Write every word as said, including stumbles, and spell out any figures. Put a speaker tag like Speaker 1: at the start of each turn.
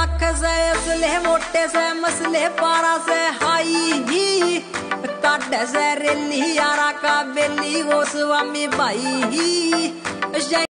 Speaker 1: लाख से असले मोटे से मसले पारा से हाई काट से रेली यारा का बेली वो स्वामी भाई।